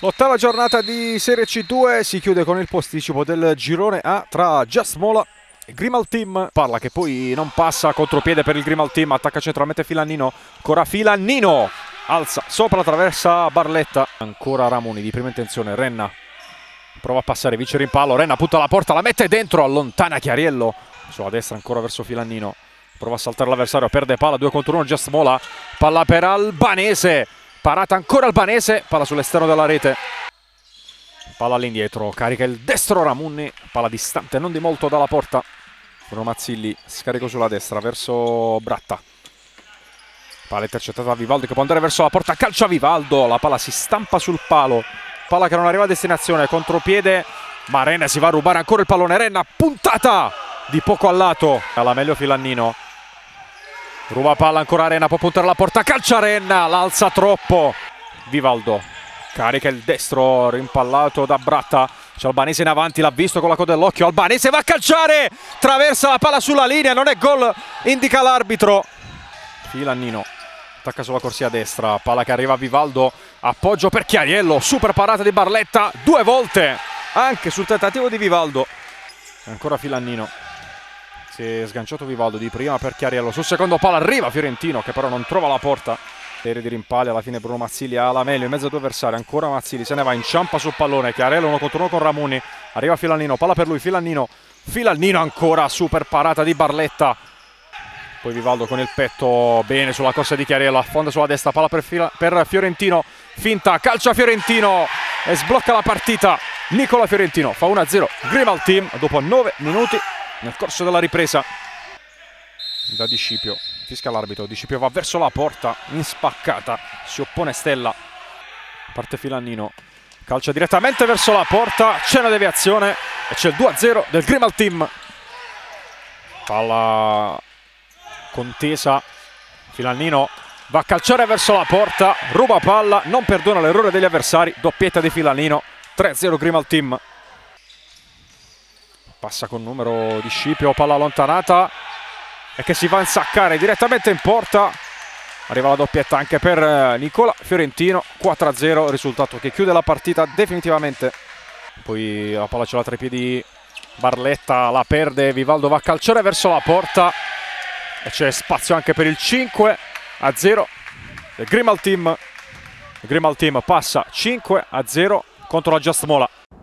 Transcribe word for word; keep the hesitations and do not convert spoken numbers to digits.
L'ottava giornata di Serie C due si chiude con il posticipo del girone A tra Just Mola e Grimal Team. Parla che poi non passa, contropiede per il Grimal Team, attacca centralmente Filannino, ancora Filannino, alza sopra, attraversa Barletta, ancora Ramuni di prima intenzione, Renna prova a passare, vince il rimpallo, Renna punta la porta, la mette dentro, allontana Chiariello, sulla destra ancora verso Filannino, prova a saltare l'avversario, perde palla, due contro uno, Just Mola, palla per Albanese. Parata ancora Albanese, palla sull'esterno della rete, palla all'indietro, carica il destro Ramunni, palla distante non di molto dalla porta, Bruno Mazzilli, scarico sulla destra verso Bratta, palla intercettata da Vivaldo che può andare verso la porta, calcia Vivaldo, la palla si stampa sul palo, palla che non arriva a destinazione, contropiede, ma Renna si va a rubare ancora il pallone, Renna puntata di poco a lato, alla meglio Filannino. Ruba palla ancora Renna, può puntare la porta, calcia Renna, l'alza troppo. Vivaldo, carica il destro, rimpallato da Bratta. C'è Albanese in avanti, l'ha visto con la coda dell'occhio. Albanese va a calciare, traversa la palla sulla linea, non è gol, indica l'arbitro. Filannino, attacca sulla corsia destra, palla che arriva a Vivaldo, appoggio per Chiariello, super parata di Barletta, due volte, anche sul tentativo di Vivaldo. Ancora Filannino. Si è sganciato Vivaldo di prima per Chiariello, sul secondo palo arriva Fiorentino che però non trova la porta, serie di rimpalli, alla fine Bruno Mazzilli ha la meglio in mezzo a due avversari, ancora Mazzilli se ne va, inciampa sul pallone, Chiariello uno contro uno con Ramuni, arriva Filannino, palla per lui, Filannino, Filannino ancora, super parata di Barletta, poi Vivaldo con il petto bene sulla corsa di Chiariello, affonda sulla destra, palla per, Fila, per Fiorentino, finta, calcia Fiorentino e sblocca la partita, Nicola Fiorentino fa uno a zero, Grimal Team dopo nove minuti. Nel corso della ripresa da Di Scipio, fischia l'arbitro, Di Scipio va verso la porta, in spaccata, si oppone Stella, parte Filannino, calcia direttamente verso la porta, c'è una deviazione e c'è il due a zero del Grimal Team. Palla contesa, Filannino va a calciare verso la porta, ruba palla, non perdona l'errore degli avversari, doppietta di Filannino, tre a zero Grimal Team. Passa con numero Di Scipio, palla allontanata e che si va a insaccare direttamente in porta. Arriva la doppietta anche per Nicola Fiorentino, quattro a zero, risultato che chiude la partita definitivamente. Poi la palla ce l'ha tra i piedi Barletta, la perde, Vivaldo va a calciare verso la porta e c'è spazio anche per il cinque a zero del Grimal Team. Il Grimal Team passa cinque a zero contro la Just Mola.